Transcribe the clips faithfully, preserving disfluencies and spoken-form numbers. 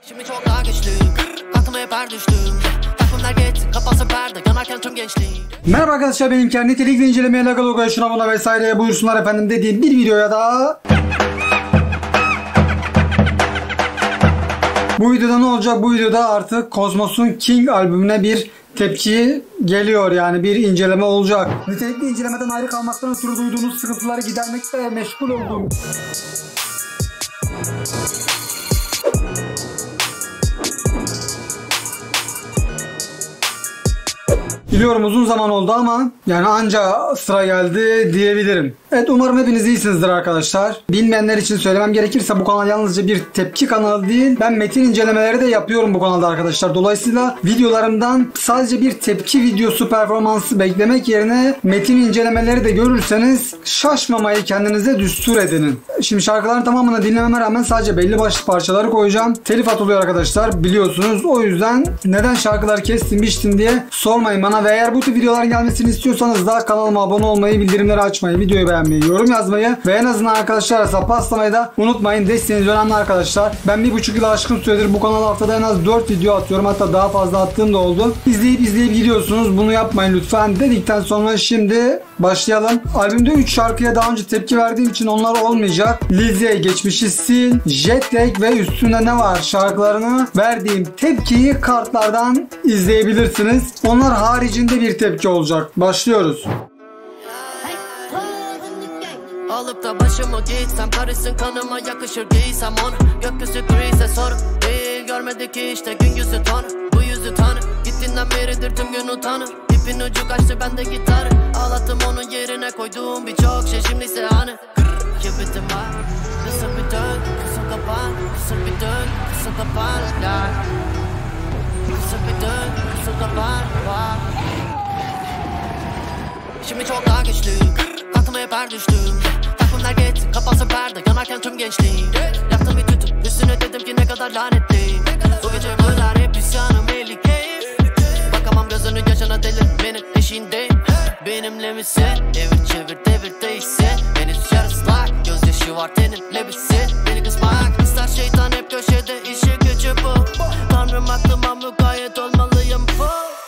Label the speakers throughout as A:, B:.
A: Şimdi çok daha güçlüyüm. Aklıma hep her düştüm. Aklımlar geçsin, kapansın perde, yanarken tüm gençliğim.
B: Merhaba arkadaşlar, benim kendi nitelikli incelemeye, logo, şuna buna vesaireye buyursunlar efendim dediğim bir videoya da. Bu videoda ne olacak? Bu videoda artık Cosmos'un King albümüne bir tepki geliyor, yani bir inceleme olacak. Nitelikli incelemeden ayrı kalmaktan ötürü duyduğunuz sıkıntıları gidermekte meşgul oldum. Biliyorum uzun zaman oldu ama yani anca sıra geldi diyebilirim. Evet, umarım hepiniz iyisinizdir arkadaşlar. Bilmeyenler için söylemem gerekirse bu kanal yalnızca bir tepki kanalı değil. Ben metin incelemeleri de yapıyorum bu kanalda arkadaşlar. Dolayısıyla videolarımdan sadece bir tepki videosu performansı beklemek yerine metin incelemeleri de görürseniz şaşmamayı kendinize düstur edinin. Şimdi şarkıların tamamını dinlememe rağmen sadece belli başlı parçaları koyacağım. Telif atılıyor arkadaşlar, biliyorsunuz. O yüzden neden şarkılar kestin biçtin diye sormayın bana. Ve eğer bu tür videoların gelmesini istiyorsanız da kanalıma abone olmayı, bildirimleri açmayı, videoyu beğenmeyi, yorum yazmayı ve en azından arkadaşlara sapaslamayı da unutmayın. Desteğiniz önemli arkadaşlar. Ben bir buçuk yıl aşkın süredir bu kanala haftada en az dört video atıyorum. Hatta daha fazla attığım da oldu. İzleyip izleyip gidiyorsunuz. Bunu yapmayın lütfen dedikten sonra şimdi başlayalım. Albümde üç şarkıya daha önce tepki verdiğim için onlar olmayacak. Lizzie, Geçmişi Sil, Jetlag ve Üstünde Ne Var şarkılarını verdiğim tepkiyi kartlardan izleyebilirsiniz. Onlar haricinde bir tepki olacak. Başlıyoruz.
A: Alıp da başımı gitsem, karışsın kanıma yakışır giysem onu. Gökyüzü grise sorun değil, görmedik ki işte gün yüzü tanı. Bu yüzü tanı, gittiğinden beridir tüm gün utanır. İpin ucu kaçtı bende gitarı, ağlattım onun yerine koyduğum birçok şey şimdi ise hani. Kibitim var, kısır bir dön, kısır kapan, kısır bir dön, kısır kapan. Kısır bir dön, kısır kapan. Şimdi çok daha güçlüyüm. Aklıma hep her düştüm. Aklımlar geçsin, kapansın perde, yanarken tüm gençliğim. Yaktım bir tütün, üstüne dedim ki ne kadar lanetliyim. Bu gece bunlar hep isyanım, belli keyif. Bakamam gözünün yaşına, delirmenin eşiğindeyim. Benimle misin? Evir çevir devir değişsin. Henüz yarıslak, gözyaşı var teninle bitsin. Beni kısmak ister şeytan, hep köşede işi gücü bu. Tanrım aklıma mukayyet olmalıyım bu.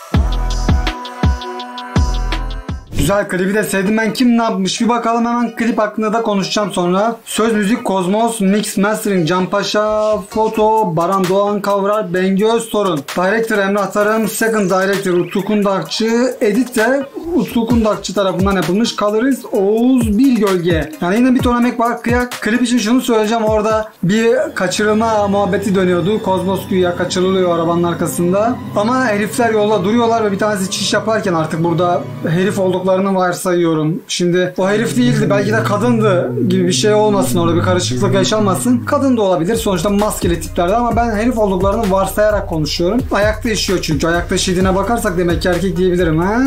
B: Güzel, klibi de sevdim ben. Kim ne yapmış bir bakalım, hemen klip hakkında da konuşacağım sonra. Söz müzik Cosmos, Mix Mastering Can Paşa, Foto Baran Doğan Kavrar, Bengi Öztorun, Director Emrah Tarım, Second Director Utku Kundakçı, Edit de Utku Kundakçı tarafından yapılmış. Colorist Oğuz Bilgölge. Yani yine bir ton emek var. Kıyak. Klip için şunu söyleyeceğim, orada bir kaçırılma muhabbeti dönüyordu. Cosmos güya kaçırılıyor arabanın arkasında. Ama herifler yolda duruyorlar ve bir tanesi çiş yaparken artık burada herif olduklarını varsayıyorum. Şimdi o herif değildi, belki de kadındı gibi bir şey olmasın, orada bir karışıklık yaşanmasın. Kadın da olabilir sonuçta, maskeli tiplerdi, ama ben herif olduklarını varsayarak konuşuyorum. Ayakta işiyor çünkü. Ayakta işidiğine bakarsak demek ki erkek diyebilirim. Ha?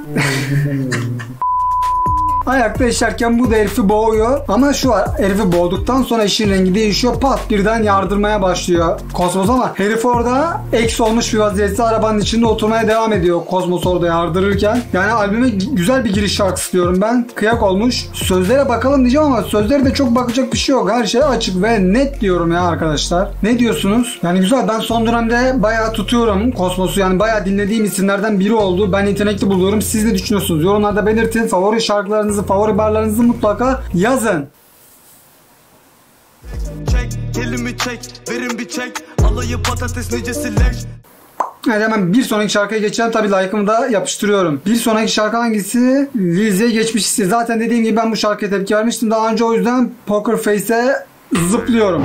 B: Ayakta işerken bu da herifi boğuyor. Ama şu var, herifi boğduktan sonra işin rengi değişiyor. Pat birden yardırmaya başlıyor Cosmos, ama herif orada eks olmuş bir vaziyette arabanın içinde oturmaya devam ediyor Cosmos orada yardırırken. Yani albüme güzel bir giriş şarkısı diyorum ben. Kıyak olmuş. Sözlere bakalım diyeceğim ama sözlere de çok bakacak bir şey yok. Her şey açık ve net diyorum ya arkadaşlar. Ne diyorsunuz? Yani güzel, ben son dönemde bayağı tutuyorum Cosmos'u. Yani bayağı dinlediğim isimlerden biri oldu. Ben yetenekli buluyorum. Siz ne düşünüyorsunuz? Yorumlarda belirtin. Favori şarkılarınızı, favori barlarınızı mutlaka yazın.
C: Çek, kelimi çek, verin bir çek, alayı patates nicesi leş.
B: Evet, hemen bir sonraki şarkıya geçeceğim. Tabii like'ımı da yapıştırıyorum. Bir sonraki şarkı hangisi? Lizzie, Geçmişi. Zaten dediğim gibi ben bu şarkıya tepki vermiştim daha önce, o yüzden Poker Face'e zıplıyorum.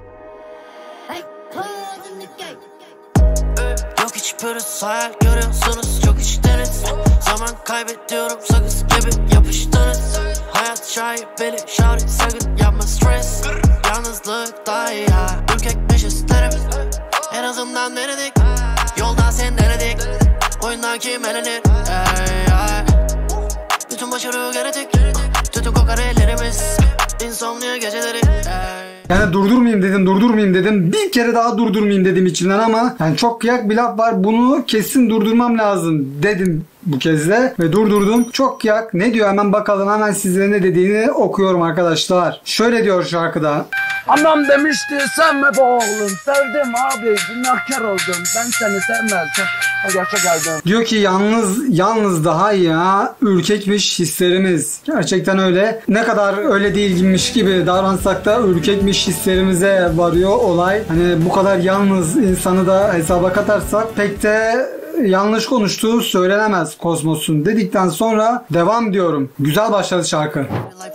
A: Yok hiç pürüz hayal görüyorsunuz, çok içteniz. Zaman kaybediyorum, sakız gibi yapıştınız. Hayat şaibeli, şahit sakın yapma stres. Yalnızlık daha iyi ya, ürkekmiş isterim. En azından denedik, yoldan sen denedik. Oyundan kim elenir? Ey, ay. Bütün başarı genetik, tütün kokar ellerimiz. İnsomnia geceleri. Ey.
B: Yani durdurmayayım dedim, durdurmayayım dedim. Bir kere daha durdurmayayım dedim içimden, ama yani çok kıyak bir laf var. Bunu kesin durdurmam lazım dedim bu kez de ve durdurdum. Çok yak. Ne diyor hemen bakalım, hemen sizlere ne dediğini okuyorum arkadaşlar. Şöyle diyor şarkıda.
D: Anam demişti sevme be oğlum, sevdim abi, günahkar oldum, ben seni sevmezsem yaşa geldim.
B: Diyor ki yalnız yalnız daha iyi ha, ürkekmiş hislerimiz. Gerçekten öyle. Ne kadar öyle değilmiş gibi davransak da ürkekmiş hislerimize varıyor olay. Hani bu kadar yalnız insanı da hesaba katarsak pek de yanlış konuştuğu söylenemez Cosmos'un dedikten sonra devam diyorum. Güzel başladı şarkı.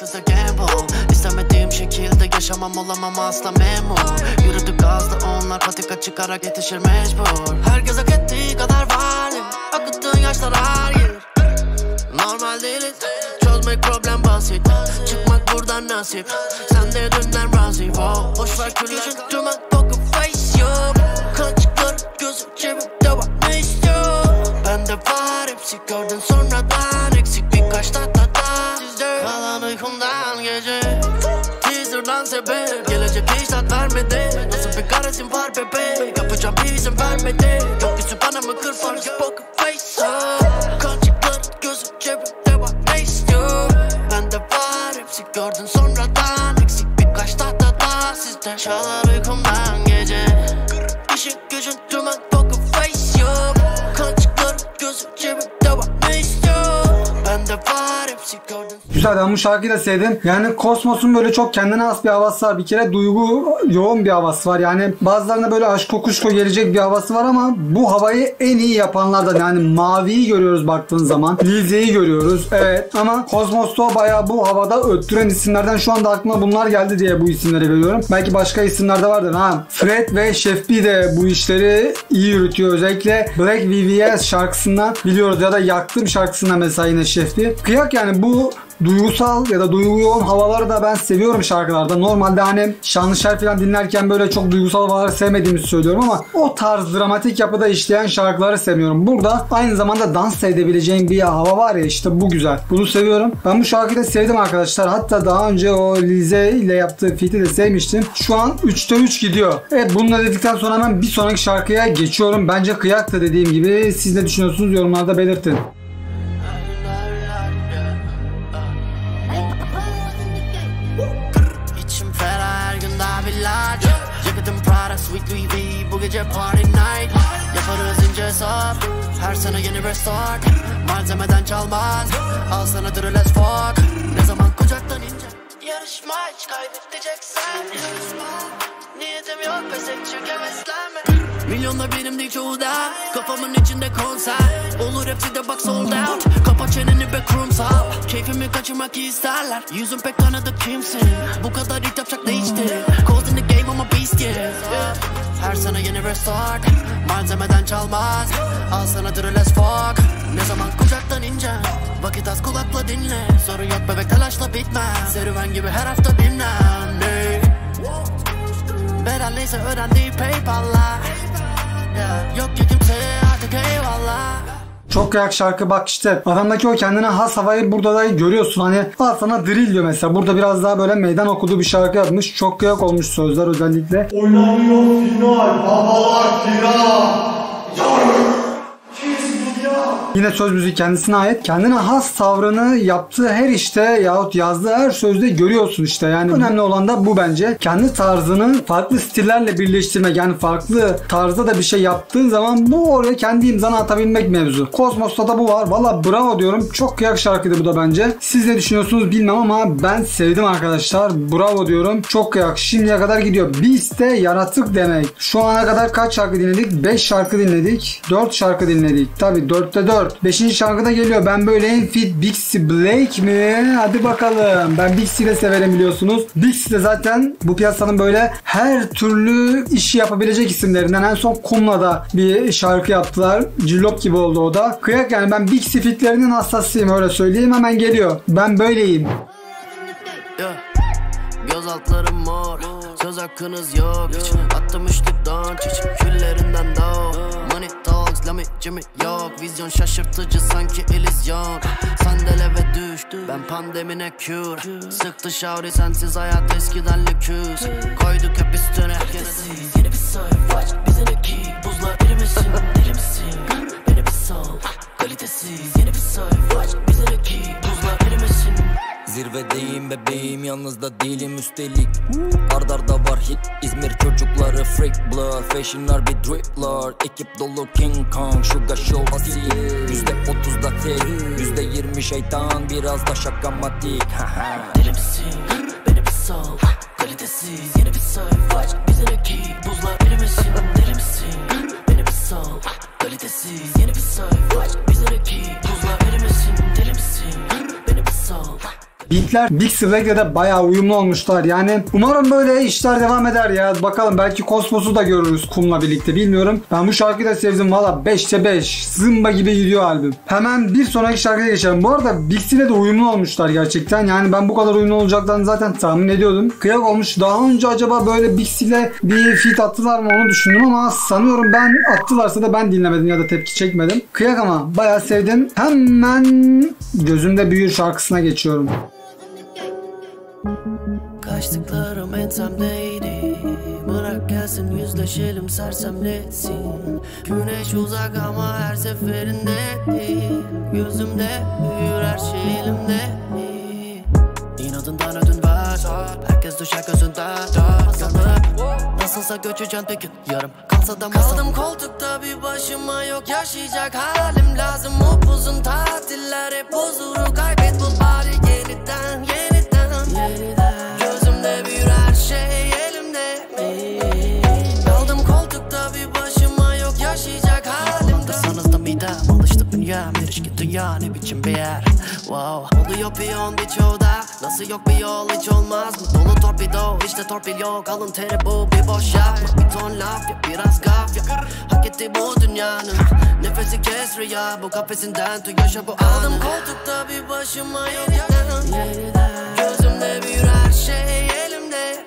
A: İstemediğim şekilde yaşamam, olamam asla memur. Yürüdük gazla onlar, patika çıkarak yetişir mecbur. Herkes hak ettiği kadar var ya, akıttığın yaşlar her yer. Normal değiliz, çözmek problem basit. Çıkmak buradan nasip, sen de dünden razı. Wow. Boşver külüşün tümen, poker face yok. Kaçıklar gözü cebimde var, ne istiyor? Bende var hepsi, gördün sonradan eksik birkaç tatata. Kalan uykumdan gece teaser'dan sebep, gelecek hiç tat vermedi. Nasıl bir karesim var bebe, yapacağım bir izin vermedi. Yok yüzü bana mı kır farkı, poker face up. Kaçıklar gözü cebimde var, ne istiyor? Bende var hepsi, gördün sonradan eksik birkaç tahtada. Sizde çalar uykumdan gece, işin gücün tümen, poker face yok. Kaçıklar gözü cebimde var, ne istiyor? Bende var hepsi, gördün.
B: Güzel, ben bu şarkıyı da sevdim. Yani Cosmos'un böyle çok kendine has bir havası var. Bir kere duygu yoğun bir havası var. Yani bazılarına böyle aşk kokuşko gelecek bir havası var ama bu havayı en iyi yapanlardan. Yani Mavi'yi görüyoruz baktığın zaman. Lize'yi görüyoruz. Evet, ama Cosmos'ta bayağı bu havada öttüren isimlerden şu anda aklıma bunlar geldi diye bu isimleri veriyorum. Belki başka isimler de vardır ha. Fred ve Chef B de bu işleri iyi yürütüyor. Özellikle Black V V S şarkısından biliyoruz ya da Yaktım şarkısından mesela yine Chef B. Kıyak yani bu duygusal ya da duygu yoğun havaları da ben seviyorum şarkılarda. Normalde hani Şanlışer falan dinlerken böyle çok duygusal havaları sevmediğimi söylüyorum ama o tarz dramatik yapıda işleyen şarkıları sevmiyorum. Burada aynı zamanda dans edebileceğim bir hava var ya, işte bu güzel. Bunu seviyorum. Ben bu şarkıyı da sevdim arkadaşlar. Hatta daha önce o Lize ile yaptığı feat'i de sevmiştim. Şu an üçte üç gidiyor. Evet, bununla dedikten sonra hemen bir sonraki şarkıya geçiyorum. Bence kıyak da dediğim gibi. Siz ne düşünüyorsunuz? Yorumlarda belirtin.
A: Yakıtım Prada, Sweet Louis V, bu gece party night. Yaparız ince hesap, her sene yeni restart. Malzemeden çalmaz, al sana duru let's fuck. Ne zaman kucaktan ince, yarışma hiç kaybedeceksen. Niyetim yok pes et çünkü heveslenme. Milyonda birim değil çoğu da, kafamın içinde konser. Olur hepsi de bak sold out. Kapa çeneni be kurumsal, keyfimi kaçırmak isterler. Yüzüm pek tanıdık kimsin, bu kadar it yapacak değişti. Cold in the game ama beast yeah. Her sene yeni restart, malzemeden çalmaz. Al sana duru let's fuck. Ne zaman kucaktan ince, vakit az kulakla dinle. Sorun yok bebek telaşla bitmez, serüven gibi her hafta bilmem ne. Bedelliyse ödendiği Paypal'la, yeah. Yok ki kimseye artık eyvallah.
B: Çok kıyak şarkı, bak işte adamdaki o kendine has havayı burada da görüyorsun. Hani al sana drill diyor mesela. Burada biraz daha böyle meydan okuduğu bir şarkı yapmış. Çok kıyak olmuş sözler özellikle.
E: Oynanıyor final, babalar final.
B: Yine söz müziği kendisine ait. Kendine has tavrını yaptığı her işte yahut yazdığı her sözde görüyorsun işte. Yani önemli olan da bu bence. Kendi tarzını farklı stillerle birleştirmek. Yani farklı tarzda da bir şey yaptığın zaman bu oraya kendi imzanı atabilmek mevzu. Cosmos'ta da bu var. Valla bravo diyorum. Çok kıyak şarkıydı bu da bence. Siz ne düşünüyorsunuz bilmem ama ben sevdim arkadaşlar. Bravo diyorum. Çok kıyak. Şimdiye kadar gidiyor. Beast de yaratık demek. Şu ana kadar kaç şarkı dinledik? beş şarkı dinledik. dört şarkı dinledik. Tabi dörtte dört. beşinci şarkıda geliyor. Ben böyleyim fit Bixie Blake mi? Hadi bakalım. Ben Bixie'yi de severim biliyorsunuz. Bixie de zaten bu piyasanın böyle her türlü işi yapabilecek isimlerinden. En son Kum'la da bir şarkı yaptılar. Cillop gibi oldu o da. Kıyak yani, ben Bixie fitlerinin hastasıyım, öyle söyleyeyim. Hemen geliyor. Ben böyleyim.
A: Yeah. Göz altlarım mor, söz hakkınız yok hiç. Attım üçlükten çiç, küllerinden dağ. Money talks, lami Jimmy yok. Vizyon şaşırtıcı sanki illüzyon. Sandeleve düştü, ben pandemine kür. Sıktı şavri sensiz hayat eskiden lüküs. Koyduk hep üstüne yenisiz. Yeni bir sayfa aç bizimki. Buzlar erimesin, deli misin? Beni bir sal, kalitesiz. Yeni
F: Zirvedeyim bebeğim, yalnız da değilim üstelik. Ardarda var hit, İzmir çocukları freak blood. Fashionlar bir dripler, ekip dolu King Kong. Sugar show asil, yüzde otuzda tek, yüzde yirmi şeytan, biraz da şakamatik.
A: Deli misin? Beni bir sal, kalitesiz yeni bir sayfa aç. Bize rakip buzlar deli misin? Deli misin? Beni bir sal, kalitesiz yeni bir sayfa aç. Bize rakip buzlar deli misin? Deli misin? Beni bir sal.
B: Beatler Big Swag'le de bayağı uyumlu olmuşlar. Yani umarım böyle işler devam eder ya. Bakalım, belki Kosmos'u da görürüz Kum'la birlikte, bilmiyorum. Ben bu şarkıyı da sevdim valla. beşte beş. Zımba gibi gidiyor albüm. Hemen bir sonraki şarkıya geçelim. Bu arada Big C'yle de uyumlu olmuşlar gerçekten. Yani ben bu kadar uyumlu olacaklarını zaten tahmin ediyordum. Kıyak olmuş. Daha önce acaba böyle Big C'yle bir feat attılar mı onu düşündüm ama sanıyorum ben attılarsa da ben dinlemedim ya da tepki çekmedim. Kıyak ama bayağı sevdim. Hemen Gözümde Büyür şarkısına geçiyorum.
A: Kaçtıklarım ensemdeydi. Bırak gelsin yüzleşelim sersemletsin. Güneş uzak ama her seferinde değil. Gözümde büyür her şey elimde değil. İnadından ödün ver, herkes düşer gözünden. Nasılsa göçeceğim tek gün, yarım kalsa da kaldım koltukta bir başıma, yok yaşayacak halim lazım. Upuzun tatiller, hep huzuru kaybet bul bari yeniden yeniden yeniden. Gözümde büyür her şey elimde. Kaldım koltukta bir başıma, yok yaşayacak halim. Alırsanız da midem alıştı bünyem. Erişkin dünya ne biçim bir yer. Wow. Oluyor piyon birçoğda, nasıl yok bir yol hiç olmaz mı? Dolu torpido işte torpil yok, alın teri bu bir boş yapma. Bir ton laf ya biraz gaf ya, hak etti bu dünyanın. Nefesi kes rüya, bu kafesinden tu yaşa bu anı. Aldım koltukta bir başıma, yok yeniden. Gözümde büyür her şey elimde.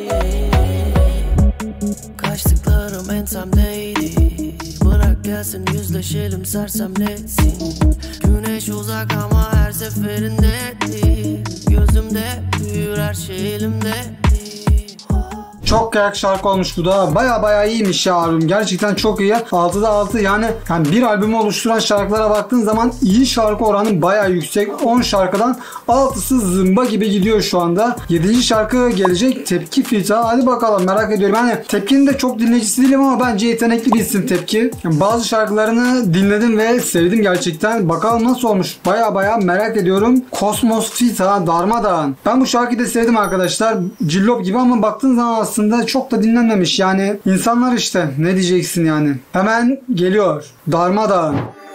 A: Kaçtıklarım ensemdeydi. Bırak gelsin yüzleşelim sersemletsin. Güneş uzak ama her seferinde değil. Gözümde büyür her şey elimde.
B: Çok kıyak şarkı olmuş bu da. Baya baya iyiymiş ya albüm. Gerçekten çok iyi. altıda altı yani, yani bir albümü oluşturan şarkılara baktığın zaman iyi şarkı oranı baya yüksek. on şarkıdan altısı zımba gibi gidiyor şu anda. yedinci şarkı gelecek, Tepki Fita. Hadi bakalım, merak ediyorum. Yani Tepki'nin de çok dinleyicisi değilim ama bence yetenekli bir isim Tepki. Yani bazı şarkılarını dinledim ve sevdim gerçekten. Bakalım nasıl olmuş. Baya baya merak ediyorum. Kosmos Fita Darmadağın. Ben bu şarkıyı da sevdim arkadaşlar. Cillop gibi ama baktığın zaman aslında çok da dinlenmemiş. Yani insanlar işte ne diyeceksin yani. Hemen geliyor Darmadağın.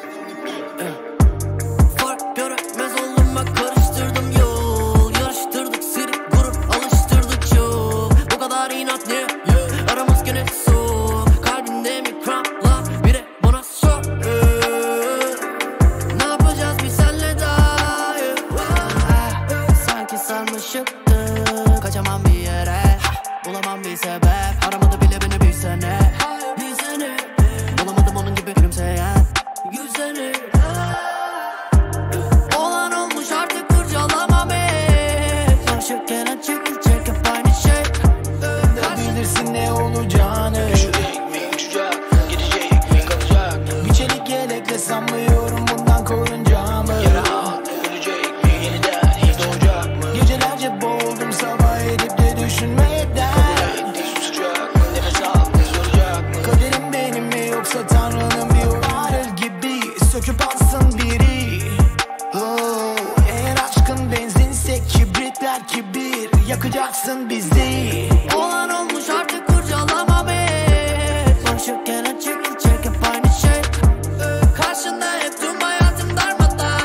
A: Fark göremez oldum bak, karıştırdım yol. Yarıştırdık sirik grup, alıştırdık çok. Bu kadar inat niye? Aramız gene soğuk. Kalbimde mikroplar, bire bana sor. Ne yapacağız biz senle daha? Sanki sarmışıktı, kaçamam bir yere. Bulamam bir sebep, aramadı bile beni bir sene. Bir sene bulamadım onun gibi gülümseyen yüzleri. Olan olmuş artık kurcalamam hiç. Karşı gelen çekilecek hep aynı şey.
G: Ne bilirsin ne olacağını. Düşecek mi, uçacak, gidecek mi, kalacak. Bir çelik yelekle sanmıyorum bundan korunacağımı. Yara ölecek mi, yeniden hiç doğacak mı? Gecelerce boğuldum sabah edip de düşünmekten. Kaderim benim mi yoksa Tanrı'nın bir varır gibi söküp alsın biri. Oh, eğer aşkın benzinse kibritler kibir, yakacaksın bizi.
A: Olan olmuş artık kurcalamam hiç. Karşı gelen çekilecek hep aynı şey. Karşında hep tüm hayatım darmadağın.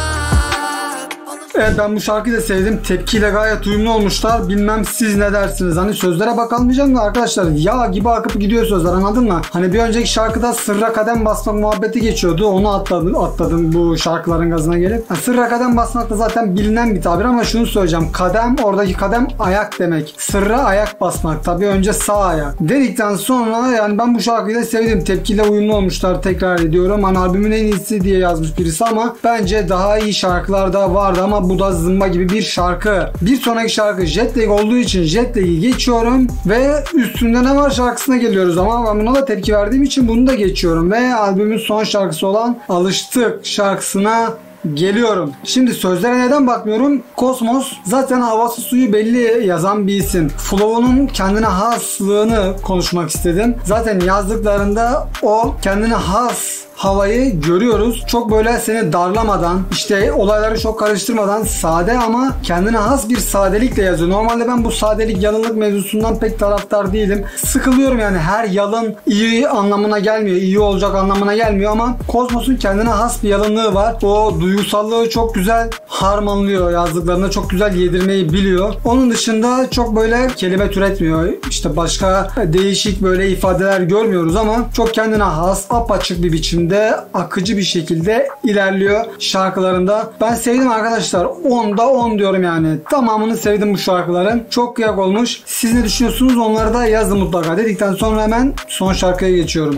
B: Evet, ben bu şarkıyı da sevdim. Tepkiyle gayet uyumlu olmuşlar. Bilmem siz ne dersiniz? Hani sözlere bakalmayacağım da arkadaşlar, yağ gibi akıp gidiyor sözler, anladın mı? Hani bir önceki şarkıda sırra kadem basmak muhabbeti geçiyordu. Onu atladım, atladım bu şarkıların gazına gelip. Yani sırra kadem basmak da zaten bilinen bir tabir ama şunu söyleyeceğim. Kadem, oradaki kadem ayak demek. Sırra ayak basmak. Tabii önce sağ ayak. Dedikten sonra yani ben bu şarkıyı da sevdim. Tepkiyle uyumlu olmuşlar, tekrar ediyorum. Hani albümün en iyisi diye yazmış birisi ama bence daha iyi şarkılar da vardı ama bu da zımba gibi bir şarkı. Bir sonraki şarkı Jet Lag olduğu için Jet Lag'i geçiyorum ve Üstünde Ne Var şarkısına geliyoruz ama ben buna da tepki verdiğim için bunu da geçiyorum ve albümün son şarkısı olan Alıştık şarkısına geliyorum. Şimdi sözlere neden bakmıyorum? Kozmos zaten havası suyu belli yazan bir isim. Flow'unun kendine haslığını konuşmak istedim. Zaten yazdıklarında o kendine has havayı görüyoruz. Çok böyle seni darlamadan, işte olayları çok karıştırmadan, sade ama kendine has bir sadelikle yazıyor. Normalde ben bu sadelik, yalınlık mevzusundan pek taraftar değilim. Sıkılıyorum yani, her yalın iyi anlamına gelmiyor. İyi olacak anlamına gelmiyor ama Kozmos'un kendine has bir yalınlığı var. O duygusallığı çok güzel harmanlıyor. Yazdıklarında çok güzel yedirmeyi biliyor. Onun dışında çok böyle kelime türetmiyor. İşte başka değişik böyle ifadeler görmüyoruz ama çok kendine has, apaçık bir biçimde, akıcı bir şekilde ilerliyor şarkılarında. Ben sevdim arkadaşlar. onda on diyorum yani. Tamamını sevdim bu şarkıların. Çok kıyak olmuş. Siz ne düşünüyorsunuz? Onları da yazın mutlaka. Dedikten sonra hemen son şarkıya geçiyorum.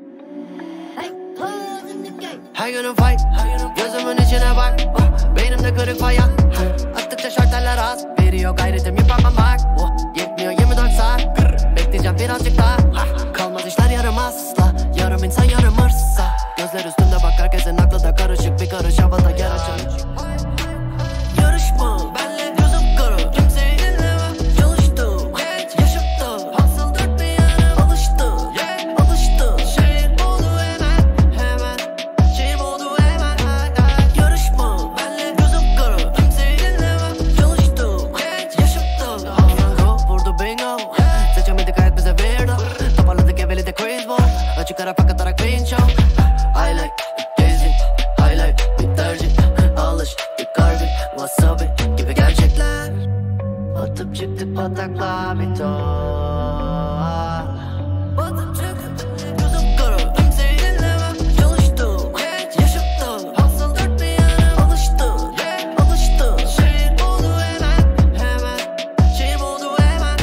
A: Her günüm fight, gözümün içine bak. Beynimde kırık fayan. Attıkça şartlar az. Veriyor gayretim yıpranmamak. Yetmiyor yirmi dört saat. Bekleyeceğim birazcık daha. Kalmaz işler yarım asla. Yarım insan yarım hırsa. Gözler üstünde bak, herkesin aklı da karışık. Bir karış havada yer açılır. Yarışma benle gözüm kara. Kimseyi dinleme. Çalıştım, yaşattım. Hasıl dört bir yana alıştım. Alıştım. Şehir oldu hemen, hemen. Şehir oldu hemen. Yarışma benle gözüm kara. Kimseyi dinleme. Çalıştım, yaşattım. Ronaldo vurdu bingo. Seçemedik hayat bize verdi. Toparladık evveli de crazy ball. Açık ara fakat ara clean show. I like Jay-Z, highlight bir tercih. Alış bir kargı, wasabi gibi gerçekler. Atıp çıktık bataklığa bir ton. Batıp çıktık gözüm kara. Kimseyi dinlemem. Çalıştım, yaşattım. Hasıl dört bir yana alıştım. Alıştım. Şehir oldu hemen, hemen. Şehir oldu hemen.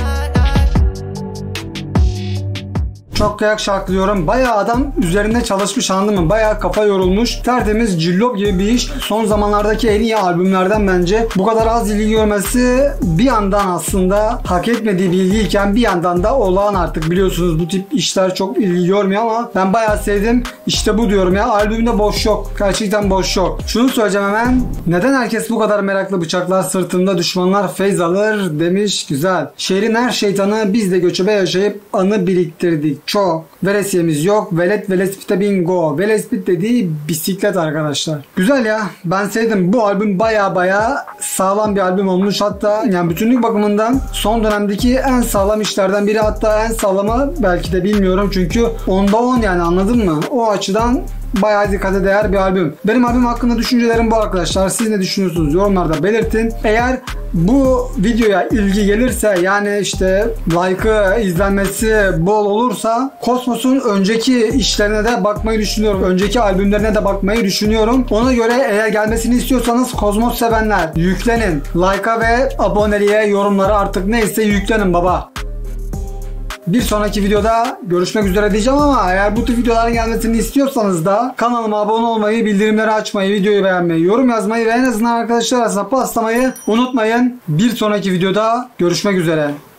B: Çok kıyak şarkı diyorum. Bayağı adam üzerinde çalışmış, anladın mı? Bayağı kafa yorulmuş. Tertemiz, cillop gibi bir iş. Son zamanlardaki en iyi albümlerden bence. Bu kadar az ilgi görmesi bir yandan aslında hak etmediği bir ilgiyken bir yandan da olağan artık. Biliyorsunuz bu tip işler çok ilgi görmüyor ama ben bayağı sevdim. İşte bu diyorum ya. Albümde boş yok. Gerçekten boş yok. Şunu söyleyeceğim hemen. Neden herkes bu kadar meraklı, bıçaklar sırtında, düşmanlar feyz alır demiş. Güzel. Şehrin her şeytanı biz de göçebe yaşayıp anı biriktirdik. Çok. Veresiyemiz yok. Velet velespite bingo. Velespit dediği bisiklet arkadaşlar. Güzel ya. Ben sevdim. Bu albüm baya baya sağlam bir albüm olmuş. Hatta yani bütünlük bakımından son dönemdeki en sağlam işlerden biri. Hatta en sağlamı belki de bilmiyorum. Çünkü onda on yani, anladın mı? O açıdan bayağı dikkate değer bir albüm. Benim albüm hakkında düşüncelerim bu arkadaşlar. Siz ne düşünüyorsunuz? Yorumlarda belirtin. Eğer bu videoya ilgi gelirse, yani işte like'ı, izlenmesi bol olursa Kozmos'un önceki işlerine de bakmayı düşünüyorum. Önceki albümlerine de bakmayı düşünüyorum. Ona göre eğer gelmesini istiyorsanız Kozmos sevenler yüklenin. Like'a ve aboneliğe, yorumlara artık neyse yüklenin baba. Bir sonraki videoda görüşmek üzere diyeceğim ama eğer bu tür videoların gelmesini istiyorsanız da kanalıma abone olmayı, bildirimleri açmayı, videoyu beğenmeyi, yorum yazmayı ve en azından arkadaşlar arasında paslamayı unutmayın. Bir sonraki videoda görüşmek üzere.